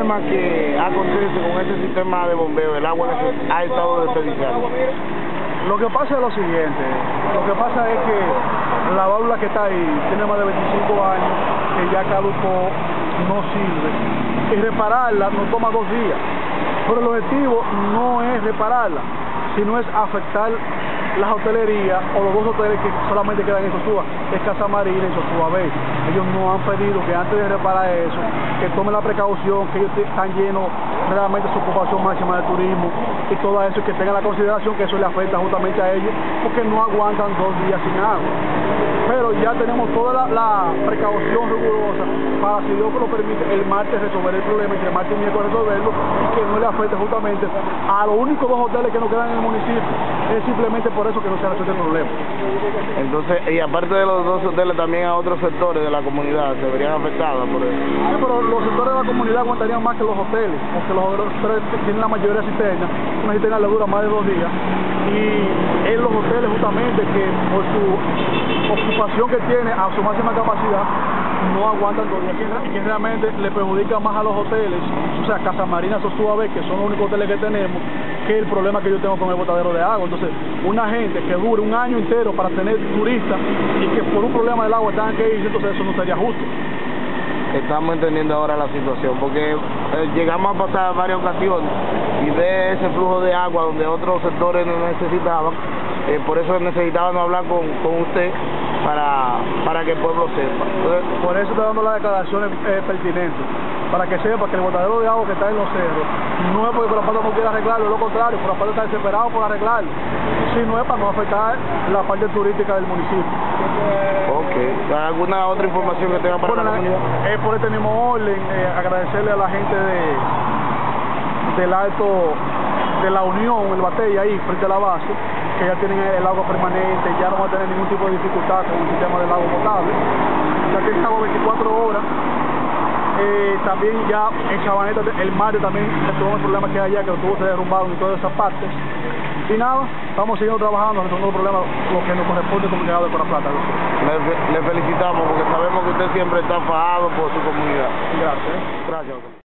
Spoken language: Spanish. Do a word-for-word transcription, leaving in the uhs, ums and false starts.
problema que acontece con este sistema de bombeo, el agua que se ha estado desperdiciando? Lo que pasa es lo siguiente, lo que pasa es que la válvula que está ahí tiene más de veinticinco años, que ya caducó, no sirve, y repararla nos toma dos días, pero el objetivo no es repararla, sino es afectar las hotelerías o los dos hoteles que solamente quedan en Sosúa, es Casa Marina y Sosúa Bay. Ellos no han pedido que antes de reparar eso, que tomen la precaución, que ellos están llenos realmente de su ocupación máxima de turismo y todo eso, y que tengan la consideración que eso le afecta justamente a ellos, porque no aguantan dos días sin agua. Pero ya tenemos toda la, la precaución rigurosa para, si Dios lo permite, el martes resolver el problema, entre martes y miércoles resolverlo, y que no le afecte justamente a los únicos dos hoteles que nos quedan en el municipio. Es simplemente por eso que no se resuelve el problema. Entonces, y aparte de los dos hoteles, también a otros sectores de la comunidad se verían afectados por eso. Sí, pero los sectores de la comunidad aguantarían más que los hoteles, porque los hoteles tienen la mayoría de cisternas, una cisterna le dura más de dos días, y en los hoteles justamente que por su ocupación que tiene a su máxima capacidad, no aguantan dos días, y que realmente le perjudica más a los hoteles, o sea, Casa Marina, Sosúa Bay, que son los únicos hoteles que tenemos, que el problema que yo tengo con el botadero de agua. Entonces, una gente que dure un año entero para tener turistas y que por un problema del agua tengan que irse, entonces eso no sería justo. Estamos entendiendo ahora la situación, porque eh, llegamos a pasar varias ocasiones y de ese flujo de agua donde otros sectores no necesitaban, eh, por eso necesitábamos hablar con, con usted para, para que el pueblo sepa. Entonces, por eso está dando las declaraciones eh, pertinentes, para que sepa que el botadero de agua que está en los cerros no es porque Corapata no quiera arreglarlo, es lo contrario, Corapata está desesperado por arreglarlo, sino es para no afectar la parte turística del municipio. Ok, ¿alguna otra información que tenga para bueno, la comunidad? Es por este mismo orden, eh, agradecerle a la gente de del alto de la Unión, el Batey ahí frente a la base, que ya tienen el agua permanente, ya no va a tener ningún tipo de dificultad con el sistema del agua potable, ya tienen agua veinticuatro horas. Eh, también ya en Sabaneta, el martes también tuvo el problema que hay allá, que los tubos se derrumbaron y todas esas partes. Y nada, estamos siguiendo trabajando, resolviendo los problemas, lo que nos corresponde como llegado de Coraplata. Le, le felicitamos porque sabemos que usted siempre está fajado por su comunidad. Gracias. Gracias.